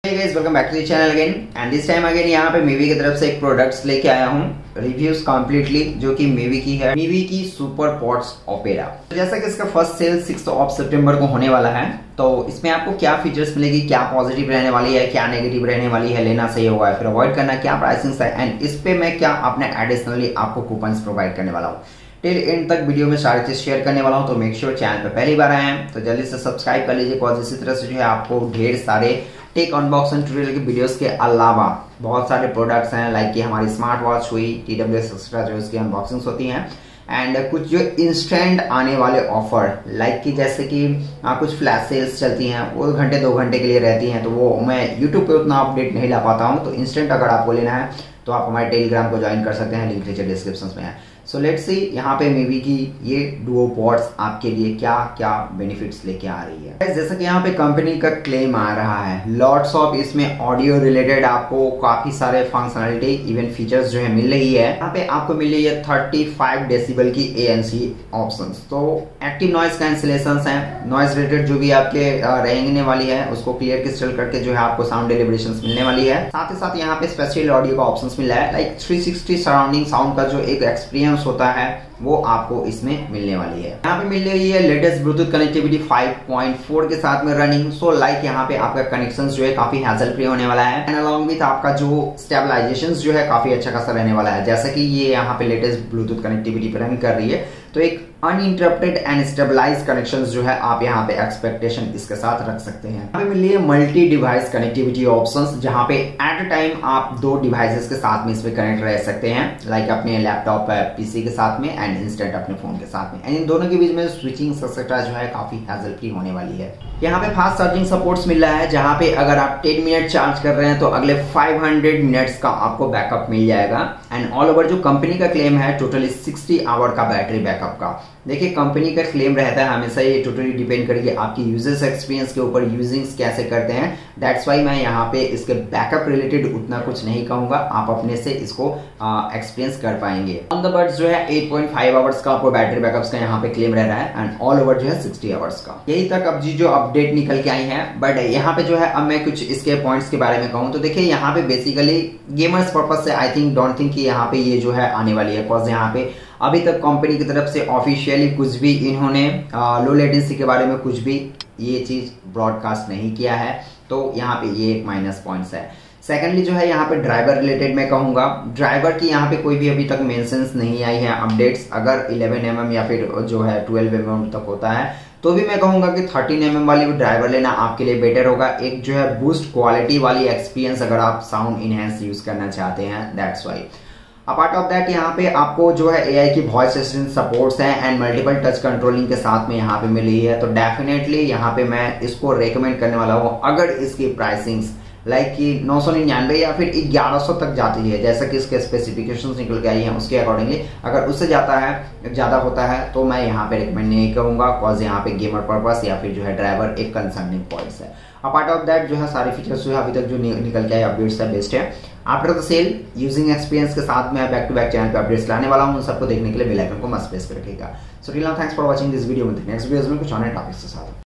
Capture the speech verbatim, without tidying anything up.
Hey guys, welcome back to the channel again and this time again यहाँ पे मीवी की तरफ से एक प्रोडक्ट्स लेके आया हूँ रिव्यूज कंप्लीटली जो कि मीवी की है, मीवी की सुपर पॉड्स ओपेरा। तो जैसा कि इसका फर्स्ट सेल सिक्स्थ ऑफ सितंबर को होने वाला है, तो इसमें आपको क्या फीचर्स मिलेगी, क्या पॉजिटिव रहने वाली है, क्या नेगेटिव रहने वाली है, लेना सही होगा फिर अवॉइड करना, क्या प्राइसिंग है एंड इस पे मैं क्या अपने एडिशनली आपको कूपन्स प्रोवाइड करने वाला हूँ। टिल एंड तक वीडियो में सारी चीज शेयर करने वाला हूँ, तो मेक श्योर चैनल पे पहली बार आए हैं तो जल्दी से सब्सक्राइब कर लीजिए। बिकॉज इसी तरह से जो है आपको ढेर सारे टेक अनबॉक्सिंग ट्यूटोरियल के वीडियोस के अलावा बहुत सारे प्रोडक्ट्स हैं, लाइक कि हमारी स्मार्ट वॉच हुई, टी डब्ल्यू एस एक्स्ट्रा जो इसकी अनबॉक्सिंग्स होती हैं एंड कुछ जो इंस्टेंट आने वाले ऑफर, लाइक कि जैसे कि आ, कुछ फ्लैश सेल्स चलती हैं वो घंटे दो घंटे के लिए रहती हैं, तो वो मैं यूट्यूब पे उतना अपडेट नहीं ला पाता हूँ। तो इंस्टेंट अगर आपको लेना है तो आप हमारे टेलीग्राम को ज्वाइन कर सकते हैं, लिंक नीचे डिस्क्रिप्शन में है। सो लेट्स सी यहाँ पे मीवी की ये डुओ पॉड्स आपके लिए क्या क्या बेनिफिट्स लेके आ रही है। जैसा कि यहाँ पे कंपनी का क्लेम आ रहा है, लॉट्स ऑफ इसमें ऑडियो रिलेटेड आपको काफी सारे फंक्शनलिटी इवन फीचर्स जो है मिल रही है। यहाँ पे आपको मिल रही है थर्टी फाइव डेसिबल की ए एन सी ऑप्शंस, तो एक्टिव नॉइज कैंसिलेशन है, नॉइज रिलेटेड जो भी आपके रहने वाली है उसको क्लियर क्रिस्टल करके जो है आपको साउंड डेलिब्रेशन मिलने वाली है। साथ ही साथ यहाँ पे स्पेशल ऑडियो का ऑप्शन मिल रहा है, like three sixty surrounding sound का जो एक एक्सपीरियंस होता है वो आपको इसमें मिलने वाली है। यहाँ पे मिल रही है latest Bluetooth connectivity five point four के साथ में रनिंग। सो लाइक यहाँ पे आपका कनेक्शन जो है काफी हैसल फ्री होने वाला है एंड अलॉन्ग विथ आपका जो स्टेबलाइजेशन जो है काफी अच्छा खासा रहने वाला है। जैसा कि ये यहाँ पे लेटेस्ट ब्लूटूथ कनेक्टिविटी पे रन कर रही है, तो एक अनइंटरप्टेड एंड स्टेबलाइज कनेक्शंस जो है आप यहाँ पे एक्सपेक्टेशन इसके साथ रख सकते हैं। यहाँ पे मिल रही है मल्टी डिवाइस कनेक्टिविटी ऑप्शंस, जहाँ पे एट अ टाइम आप दो डिवाइसेस के साथ में इसमें कनेक्ट रह सकते हैं, लाइक अपने लैपटॉप पीसी के साथ में एंड इंस्टेंट अपने फोन के साथ में, एंड इन दोनों के बीच में स्विचिंग एक्सेट्रा जो है काफी हैसल फ्री होने वाली है। यहाँ पे फास्ट चार्जिंग सपोर्ट्स मिल रहा है, जहाँ पे अगर आप टेन मिनट चार्ज कर रहे हैं तो अगले फाइव हंड्रेड मिनट्स का आपको बैकअप मिल जाएगा एंड ऑल ओवर जो कंपनी का क्लेम है टोटली सिक्सटी आवर का बैटरी बैकअप का। देखिए कंपनी का क्लेम रहता है हमेशा, ये टोटली डिपेंड करेगी आपकी यूजर्स एक्सपीरियंस के ऊपर, यूजिंग्स कैसे करते हैं। दैट्स वाई मैं यहाँ पे इसके बैकअप रिलेटेड उतना कुछ नहीं कहूंगा, आप अपने से इसको एक्सपीरियंस कर पाएंगे। ऑन द बर्ड्स जो है एट पॉइंट फाइव आवर्स का आपको बैटरी बैकअप्स का यहाँ पे क्लेम रह रहा है एंड ऑल ओवर जो है सिक्सटी आवर्स का। यही तक अब जी जो अपडेट निकल के आई है, बट यहाँ पे जो है अब मैं कुछ इसके पॉइंट्स के बारे में कहूँ तो देखिए यहाँ पे बेसिकली गेमर्स पर्पज से आई थिंक डोंट थिंक कि यहाँ पे ये जो है आने वाली है। बिकॉज यहाँ पे अभी तक कंपनी की तरफ से ऑफिशियली कुछ भी इन्होंने लो लेटेंसी के बारे में कुछ भी ये चीज ब्रॉडकास्ट नहीं किया है, तो यहाँ पे ये एक माइनस पॉइंट्स है। सेकेंडली जो है यहाँ पे ड्राइवर रिलेटेड मैं कहूंगा, ड्राइवर की यहाँ पे कोई भी अभी तक मेंशंस नहीं आई है अपडेट्स। अगर इलेवन एम एम या फिर जो है ट्वेल्व एम एम तक होता है तो भी मैं कहूंगा कि थर्टीन एम एम वाली भी ड्राइवर लेना आपके लिए बेटर होगा। एक जो है बूस्ट क्वालिटी वाली एक्सपीरियंस अगर आप साउंड इनहेंस यूज करना चाहते हैं, that's why. Apart of that यहाँ पे आपको जो है एआई की वॉइस असिस्टेंट सपोर्ट्स हैं एंड मल्टीपल टच कंट्रोलिंग के साथ में यहाँ पे मिली है, तो डेफिनेटली यहाँ पे मैं इसको रेकमेंड करने वाला हूँ। अगर इसकी प्राइसिंग्स लाइक कि नौ सौ निन्यानवे या फिर ग्यारह सौ तक जाती है, जैसा कि इसके स्पेसिफिकेशंस निकल के आई हैं उसके अकॉर्डिंगली अगर उससे जाता है ज्यादा होता है तो मैं यहाँ पे रिकमेंड नहीं करूंगा, बिकॉज यहाँ पे गेमर पर्पस या फिर जो है ड्राइवर एक कंसर्निंग पॉइंट्स है। अपार्ट ऑफ दैट जो है सारे फीचर्स जो है अभी तक जो निकल के आए अपडेट्स है बेस्ट है। After the sale using experience के साथ मैं बैक टू बैक चैनल पे अपडेट्स लाने वाला हूँ, उन सबको देखने के लिए बेल आइकन को मस्ट प्रेस कर रखिएगा। So till now thanks for watching this video. Next videos में कुछ और नए टॉपिक्स के साथ